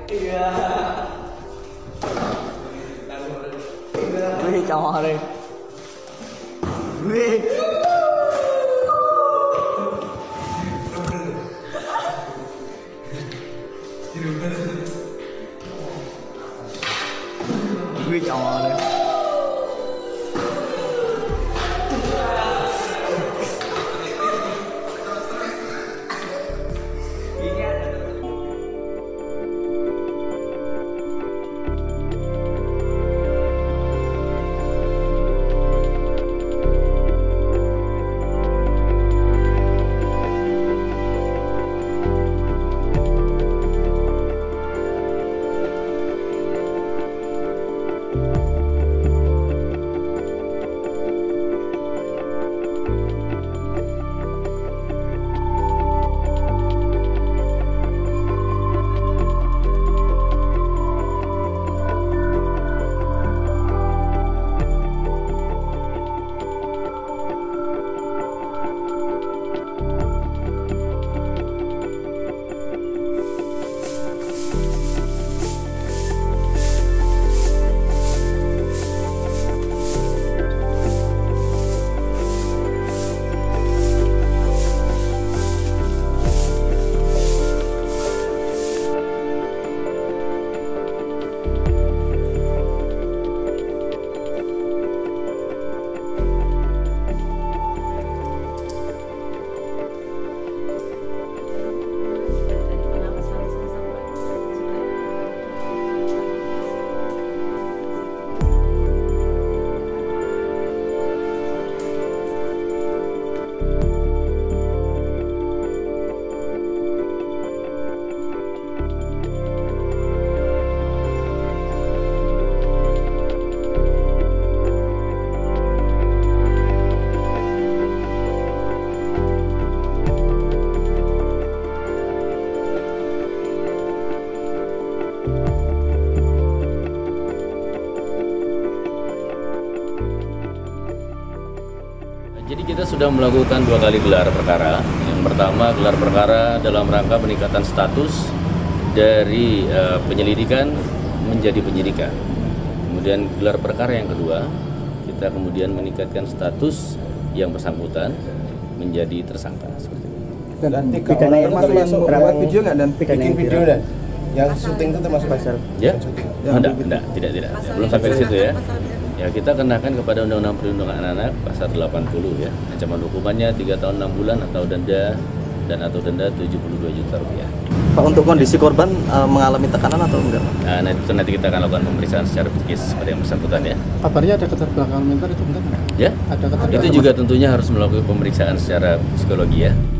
Iya. Wih, camare. Wih. Wih, camare. Jadi kita sudah melakukan 2 kali gelar perkara. Yang pertama gelar perkara dalam rangka peningkatan status dari penyelidikan menjadi penyidikan. Kemudian gelar perkara yang kedua, kita kemudian meningkatkan status yang bersangkutan menjadi tersangka. Seperti itu. Dan pidana yang masuk berapa video nggak dan bikin video dan yang syuting itu termasuk pasal? Ya? Enggak, tidak. Belum sampai ke situ ya. Ya, kita kenakan kepada Undang-Undang Perlindungan Anak pasal 80 ya. Ancaman hukumannya 3 tahun 6 bulan atau denda atau denda 72 juta rupiah. Pak, untuk kondisi korban mengalami tekanan atau enggak? Nah, itu nanti kita akan lakukan pemeriksaan secara psikis pada yang bersangkutan ya. Kabarnya ada keterbelakangan mental itu enggak? Ya? Ada keterbelakangan. Itu juga tentunya harus melakukan pemeriksaan secara psikologi ya.